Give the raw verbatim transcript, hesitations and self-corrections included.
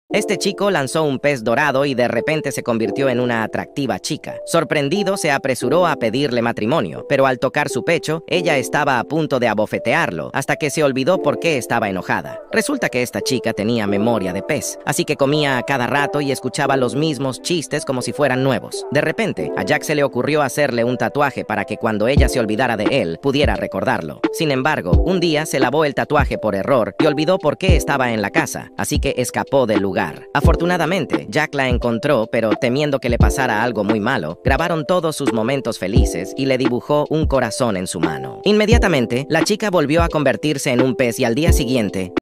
Este chico lanzó un pez dorado y de repente se convirtió en una atractiva chica. Sorprendido, se apresuró a pedirle matrimonio, pero al tocar su pecho, ella estaba a punto de abofetearlo, hasta que se olvidó por qué estaba enojada. Resulta que esta chica tenía memoria de pez, así que comía a cada rato y escuchaba los mismos chistes como si fueran nuevos. De repente, a Jack se le ocurrió hacerle un tatuaje para que cuando ella se olvidara de él, pudiera recordarlo. Sin embargo, un día se lavó el tatuaje por error y olvidó por qué estaba en la casa, así que escapó del lugar. Afortunadamente, Jack la encontró, pero temiendo que le pasara algo muy malo, grabaron todos sus momentos felices y le dibujó un corazón en su mano. Inmediatamente, la chica volvió a convertirse en un pez y al día siguiente,